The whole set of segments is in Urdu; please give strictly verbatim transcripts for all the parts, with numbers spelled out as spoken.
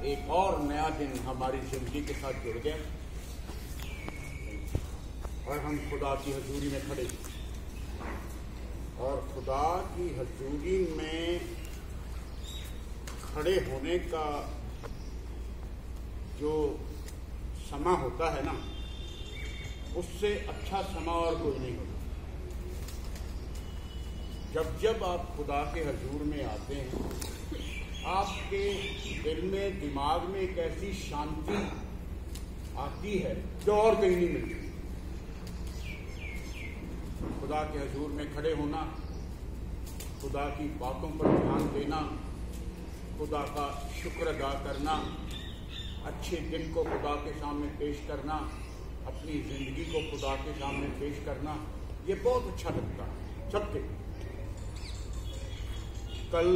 ایک اور نیا دن ہماری زندگی کے ساتھ جڑ گیا اور ہم خدا کی حضوری میں کھڑے اور خدا کی حضوری میں کھڑے ہونے کا جو سما ہوتا ہے نا، اس سے اچھا سما اور کوئی نہیں ہوتا۔ جب جب آپ خدا کے حضور میں آتے ہیں، آپ کے دل میں، دماغ میں ایک ایسی شانتی آتی ہے جو اور کہیں نہیں ملتی۔ خدا کے حضور میں کھڑے ہونا، خدا کی باتوں پر دھیان دینا، خدا کا شکر ادا کرنا، اچھے دن کو خدا کے سامنے پیش کرنا، اپنی زندگی کو خدا کے سامنے پیش کرنا، یہ بہت اچھا لگتا ہے سب کے۔ کل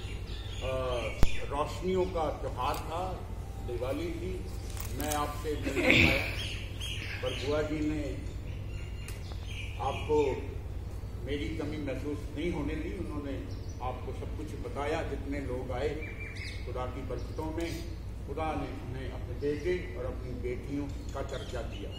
روشنیوں کا تہوار تھا، دیوالی تھی، میں آپ سے مل نہیں پایا، پر بوا جی نے آپ کو میری کمی محسوس نہیں ہونے دی۔ انہوں نے آپ کو سب کچھ بتایا، جتنے لوگ آئے خدا کی برکتوں میں خدا نے انہیں اپنے بیٹے اور اپنی بیٹیوں کا درجہ دیا۔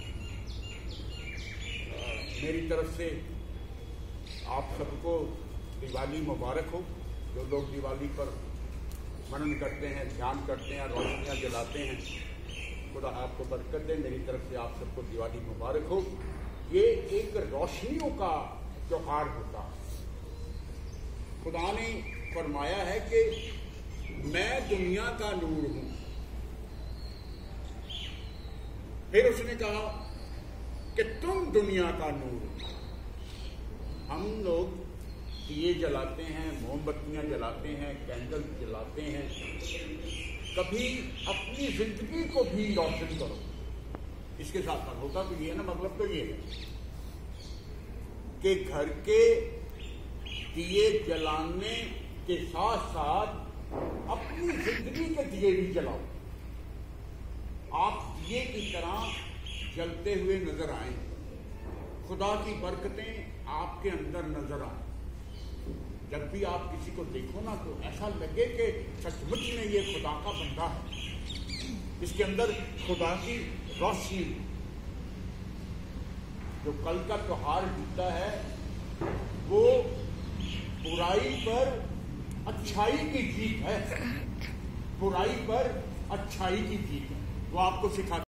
میری طرف سے آپ سب کو دیوالی مبارک ہو۔ جو لوگ دیوالی پر منن کرتے ہیں، دھیان کرتے ہیں، روشنیاں جلاتے ہیں، خدا آپ کو برکت دے۔ میری طرف سے آپ سب کو دیوالی مبارک ہو۔ یہ ایک روشنیوں کا تہوار ہوتا ہے۔ خدا نے فرمایا ہے کہ میں دنیا کا نور ہوں۔ پھر اس نے کہا کہ تم دنیا کا نور ہو۔ ہم لوگ دیے جلاتے ہیں، موم بتیاں جلاتے ہیں، کینڈل جلاتے ہیں۔ کبھی اپنی زندگی کو بھی روشن کرو۔ اس کے ساتھ ساتھ ہوتا تو یہ ہے نا، مطلب تو یہ ہے کہ گھر کے دیے جلانے کے ساتھ ساتھ اپنی زندگی کے دیے بھی جلاؤ۔ آپ دیے کی طرح جلتے ہوئے نظر آئیں، خدا کی برکتیں آپ کے اندر نظر آئیں۔ جب بھی آپ کسی کو دیکھو نا تو ایسا لگے کہ سچ مچ میں یہ خدا کا بندہ ہے، اس کے اندر خدا کی روشنی۔ جو کل کا تہوار ہوتا ہے وہ برائی پر اچھائی کی جیت ہے، برائی پر اچھائی کی جیت ہے۔ وہ آپ کو سکھاتا